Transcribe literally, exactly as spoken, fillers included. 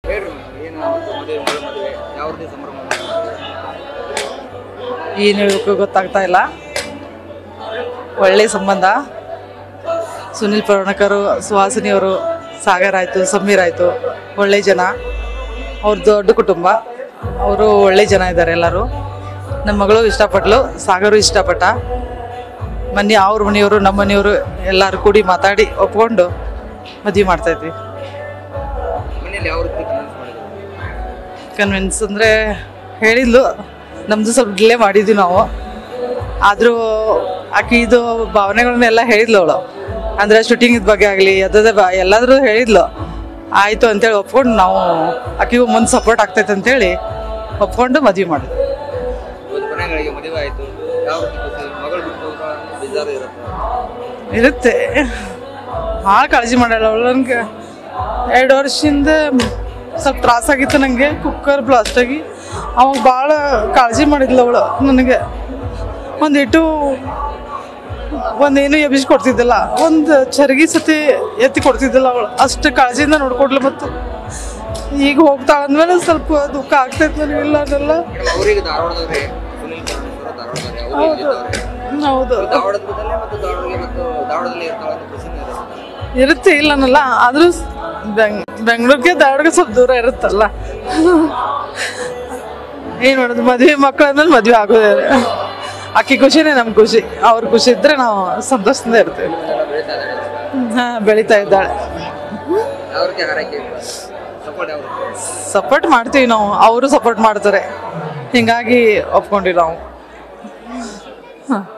ಏನು ಹೇಳಬೇಕು ಗೊತ್ತಾಗ್ತಾ ಇಲ್ಲ. ಒಳ್ಳೆ ಸಂಬಂಧ. ಸುನಿಲ್ ಪರ್ವಣಕರು, ಸುಹಾಸಿನಿಯವರು, ಸಾಗರ್ ಆಯಿತು, ಸಮೀರ್ ಆಯಿತು, ಒಳ್ಳೆ ಜನ. ಅವ್ರ ದೊಡ್ಡ ಕುಟುಂಬ, ಅವರು ಒಳ್ಳೆ ಜನ ಇದ್ದಾರೆ ಎಲ್ಲರೂ. ನಮ್ಮ ಮಗಳು ಇಷ್ಟಪಟ್ಲು, ಸಾಗರು ಇಷ್ಟಪಟ್ಟ. ಮೊನ್ನೆ ಅವ್ರ ಮನೆಯವರು ನಮ್ಮ ಮನೆಯವರು ಎಲ್ಲರೂ ಕೂಡಿ ಮಾತಾಡಿ ಒಪ್ಕೊಂಡು ಮದುವೆ ಮಾಡ್ತಾಯಿದ್ವಿ. ಕನ್ವಿನ್ಸ್ ಅಂದರೆ ಹೇಳಿದ್ಲು, ನಮ್ಮದು ಸ್ವಲ್ಪ ಡಿಲೇ ಮಾಡಿದ್ವಿ ನಾವು. ಆದರೂ ಆಕಿದು ಭಾವನೆಗಳನ್ನೆಲ್ಲ ಹೇಳಿದ್ಲು ಅವಳು. ಅಂದರೆ ಶೂಟಿಂಗಿದ ಬಗ್ಗೆ ಆಗಲಿ ಅದೇ ಬ ಎಲ್ಲಾದರೂ ಹೇಳಿದ್ಲು. ಆಯಿತು ಅಂತೇಳಿ ಒಪ್ಕೊಂಡು ನಾವು ಆಕಿಗೂ ಮುಂದೆ ಸಪೋರ್ಟ್ ಆಗ್ತೈತೆ ಅಂತೇಳಿ ಒಪ್ಕೊಂಡು ಮದುವೆ ಮಾಡಿದ್ವಿ. ಇರುತ್ತೆ, ಭಾಳ ಕಾಳಜಿ ಮಾಡಲ್ಲ ಅವಳು. ನನಗೆ ಎರಡು ವರ್ಷದಿಂದ ಸ್ವಲ್ಪ ತ್ರಾಸಾಗಿತ್ತು ನನಗೆ, ಕುಕ್ಕರ್ ಬ್ಲಾಸ್ಟ್ ಆಗಿ. ಅವಾಗ ಭಾಳ ಕಾಳಜಿ ಮಾಡಿದ್ಲು ಅವಳು. ನನಗೆ ಒಂದಿಟ್ಟು ಒಂದೇನು ಎಬ್ಬಿಸಿ ಕೊಡ್ತಿದ್ದಿಲ್ಲ, ಒಂದು ಚರಗಿ ಸತಿ ಎತ್ತಿ ಕೊಡ್ತಿದ್ದಿಲ್ಲ ಅವಳು. ಅಷ್ಟು ಕಾಳಜಿಯಿಂದ ನೋಡ್ಕೊಡ್ಲು. ಮತ್ತು ಈಗ ಹೋಗ್ತಾ ಅಂದ್ಮೇಲೆ ಸ್ವಲ್ಪ ದುಃಖ ಆಗ್ತೈತೆ ನನಗೆ. ಇಲ್ಲ ಅದೆಲ್ಲ ಹೌದು ಹೌದು ಇರುತ್ತೆ, ಇಲ್ಲ ಅನ್ನಲ್ಲ. ಆದರೂ ಬೆಂಗ್ ಬೆಂಗ್ಳೂರಿಗೆ ಧಾರವಾಡಕ್ಕೆ ಸ್ವಲ್ಪ ದೂರ ಇರುತ್ತಲ್ಲ. ಏನು ಮಾಡೋದು, ಮದುವೆ ಮಕ್ಕಳಂದ್ರೆ ಮದುವೆ ಆಗೋದೇ. ಆಕೆ ಖುಷಿನೇ ನಮ್ಗೆ ಖುಷಿ. ಅವ್ರ ಖುಷಿ ಇದ್ರೆ ನಾವು ಸಂತೋಷದಿಂದ ಇರ್ತೀವಿ. ಹಾಂ, ಬೆಳೀತಾ ಇದ್ದಾಳೆ. ಸಪೋರ್ಟ್ ಮಾಡ್ತೀವಿ ನಾವು, ಅವರು ಸಪೋರ್ಟ್ ಮಾಡ್ತಾರೆ. ಹೀಗಾಗಿ ಒಪ್ಕೊಂಡಿವಿ ನಾವು. ಹಾಂ.